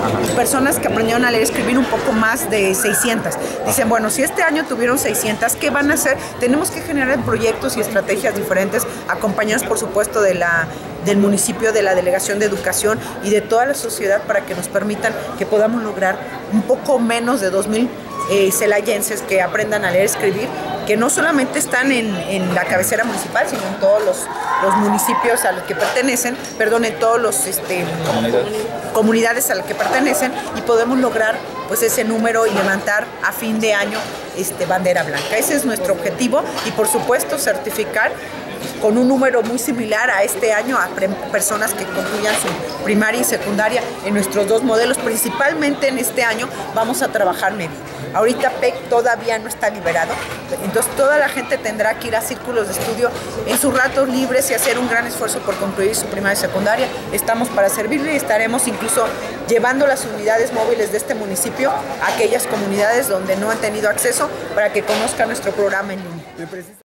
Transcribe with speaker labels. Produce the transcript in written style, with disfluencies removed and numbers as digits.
Speaker 1: personas que aprendieron a leer y escribir un poco más de 600. Dicen, bueno, si este año tuvieron 600, ¿qué van a hacer? Tenemos que generar proyectos y estrategias diferentes, acompañados por supuesto del municipio, de la Delegación de Educación y de toda la sociedad, para que nos permitan que podamos lograr un poco menos de 2000 celayenses que aprendan a leer y escribir, que no solamente están en la cabecera municipal, sino en todos los municipios a los que pertenecen, en todos los comunidades a las que pertenecen, y podemos lograr pues ese número y levantar a fin de año bandera blanca. Ese es nuestro objetivo, y por supuesto certificar con un número muy similar a este año a personas que concluyan su primaria y secundaria en nuestros dos modelos. Principalmente en este año vamos a trabajar medio. Ahorita PEC todavía no está liberado, entonces toda la gente tendrá que ir a círculos de estudio en sus ratos libres y hacer un gran esfuerzo por concluir su primaria y secundaria. Estamos para servirle y estaremos incluso llevando las unidades móviles de este municipio a aquellas comunidades donde no han tenido acceso, para que conozcan nuestro programa en línea.